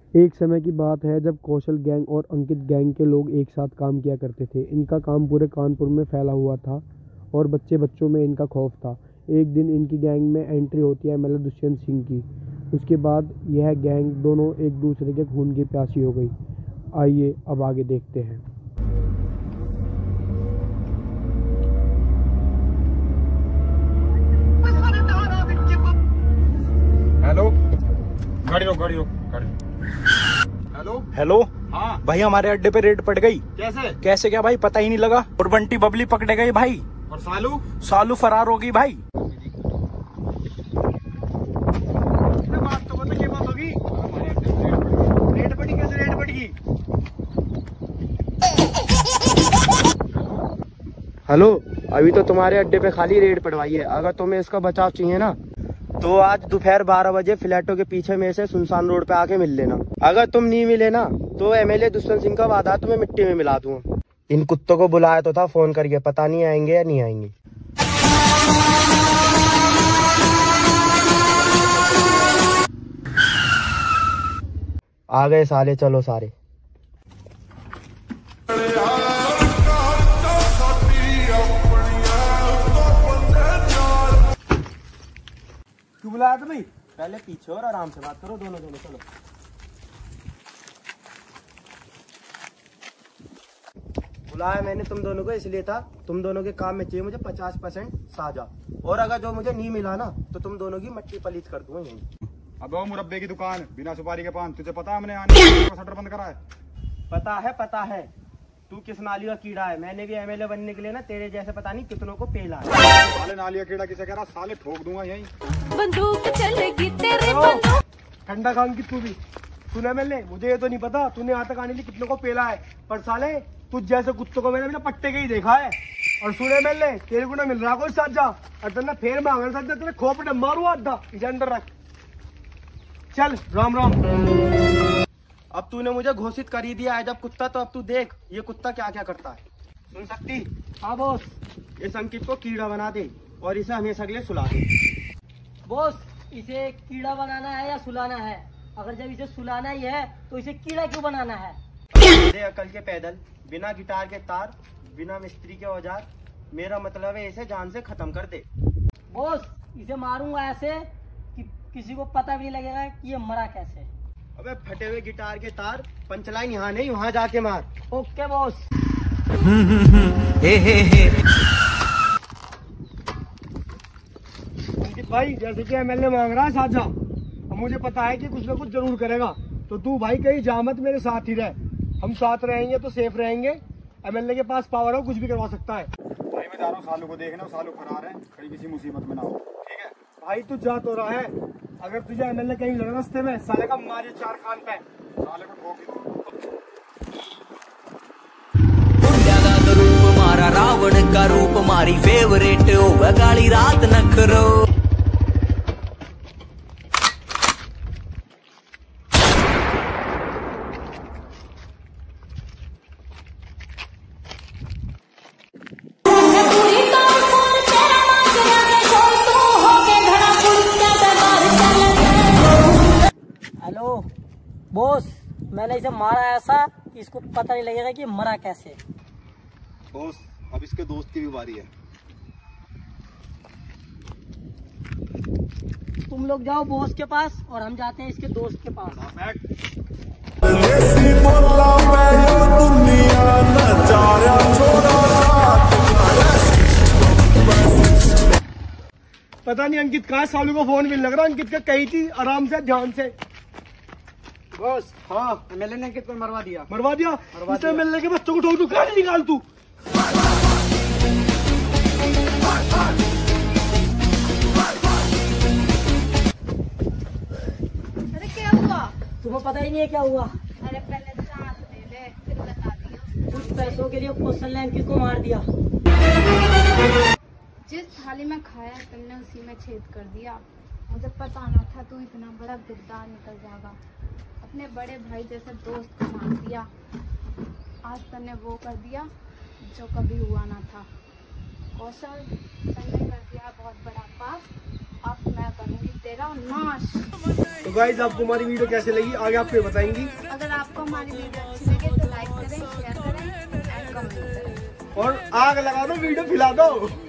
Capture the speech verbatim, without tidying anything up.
एक समय की बात है जब कौशल गैंग और अंकित गैंग के लोग एक साथ काम किया करते थे। इनका काम पूरे कानपुर में फैला हुआ था और बच्चे बच्चों में इनका खौफ था। एक दिन इनकी गैंग में एंट्री होती है एमएलए दुष्यंत सिंह की। उसके बाद यह गैंग दोनों एक दूसरे के खून की प्यासी हो गई। आइए अब आगे देखते हैं। हेलो, गाड़ी रोक गाड़ी रोक गाड़ी। हेलो हेलो हाँ भाई, हमारे अड्डे पे रेड पड़ गई। कैसे कैसे क्या भाई, पता ही नहीं लगा। और बंटी बबली पकड़े गए भाई, और सालू सालू फरार हो गई भाई। बात तो बता, क्या बात होगी? रेड पड़ी कैसे? रेड पड़ी। हेलो, अभी तो तुम्हारे अड्डे पे खाली रेड पड़वाई है। अगर तुम्हें इसका बचाव चाहिए ना तो आज दोपहर बारह बजे फ्लैटों के पीछे में से सुनसान रोड पे आके मिल लेना। अगर तुम नहीं मिले ना तो एमएलए दुष्यंत सिंह का वादा तुम्हें मिट्टी में मिला दूंगा। इन कुत्तों को बुलाया तो था फोन करके, पता नहीं आएंगे या नहीं आएंगे। आ गए साले, चलो सारे। क्यों बुलाया था भाई? पहले पीछे और आराम से बात करो दोनों दोनों। चलो, बुलाया मैंने तुम दोनों को इसलिए था, तुम दोनों के काम में चाहिए मुझे पचास परसेंट साझा। और अगर जो मुझे नहीं मिला ना तो तुम दोनों की मट्टी पलीत कर दूंगा यहीं। अब वो मुरब्बे की दुकान बिना सुपारी के पान, तुझे पता है हमने आने का शटर बंद करा है? पता है पता है, तू किस नाली का कीड़ा है। मैंने भी एमएलए बनने के लिए ना तेरे जैसे पता नहीं कितनों को पेला है। साले नालिया कीड़ा किसे कह रहा? साले ठोक दूंगा यहीं। बंदूक चलेगी तेरे बंदूक। ठंडा खान की तू भी सुन एमएलए, मुझे ये तो नहीं पता तूने यहाँ तक आने लिए कितनों को पेला है, पर साले तुझ जैसे कुत्तों को मैंने बिना पट्टे के ही देखा है। और सुन एमएलए, तेरे को ना मिल रहा कोई साजा, और तेरे फेर मांग रहा तेरे खोपड़े मारू आधा इसे अंदर रख। चल राम राम। अब तूने मुझे घोषित कर ही दिया है जब कुत्ता, तो अब तू देख ये कुत्ता क्या क्या करता है। सुन सकती? हाँ बॉस। इस अंकित को कीड़ा बना दे और इसे हमेशा के लिए सुला दे। बॉस, इसे कीड़ा बनाना है या सुलाना है? अगर जब इसे सुलाना ही है तो इसे कीड़ा क्यों बनाना है? दे अकल के पैदल, बिना गिटार के तार, बिना मिस्त्री के औजार। मेरा मतलब है इसे जान से खत्म कर दे। बॉस, इसे मारूंगा ऐसे कि किसी को पता भी नहीं लगेगा कि ये मरा कैसे। अबे फटे हुए गिटार के तार, पंचलाइन यहाँ नहीं वहाँ जाके मार। Okay boss. अंकित भाई, जैसे कि एमएलए मांग रहा है साझा, और मुझे पता है कि कुछ ना कुछ जरूर करेगा, तो तू भाई कहीं जा मत, मेरे साथ ही रह। हम साथ रहेंगे तो सेफ रहेंगे। एमएलए के पास पावर हो, कुछ भी करवा सकता है। भाई मैं जा रहा हूँ सालू को देखने, सालू फरार है, कहीं किसी मुसीबत में ना हो। ठीक है भाई तू जा तो रहा है, अगर तुझे एमएलए कहीं लगा रास्ते में, साले का मारिए चार खान पे। साले को ठोक ही रूप मारा रावण का रूप, मारी फेवरेट हो गाली रात नखरो। हेलो बॉस, मैंने इसे मारा ऐसा कि इसको पता नहीं लगेगा कि मरा कैसे। बॉस, अब इसके दोस्त की भी बारी है। तुम लोग जाओ बॉस के पास और हम जाते हैं इसके दोस्त के पास। पता नहीं अंकित कहाँ, सालू को फोन भी लग रहा, अंकित का कही थी आराम से ध्यान से। बॉस, हाँ एमएलए ने अंकित को मरवा दिया। मरवा दिया? इसे एमएलए के बच्चों को ठोक दू, गाड़ी निकाल तू। अरे क्या हुआ? तुम्हें पता ही नहीं है क्या हुआ? अरे पहले सांस ले ले, फिर बता दियो। कुछ पैसों के लिए कौशल ने अंकित को मार दिया। जिस थाली में खाया तुमने उसी में छेद कर दिया। मुझे पता न था तू इतना बड़ा गद्दार निकल जाएगा। अपने बड़े भाई जैसे दोस्त को मार दिया। आज तूने वो कर दिया जो कभी हुआ ना था। कौशल, तुमने कर दिया बहुत बड़ा पाप। अब मैं करूंगी तेरा नाश। तो गाइस आपको हमारी वीडियो कैसे लगी आगे आपको ये बताएंगी। अगर आपको हमारी वीडियो अच्छी लगे तो लाइक करें, शेयर करें एंड कमेंट करें और आग लगा दो, वीडियो फैला दो।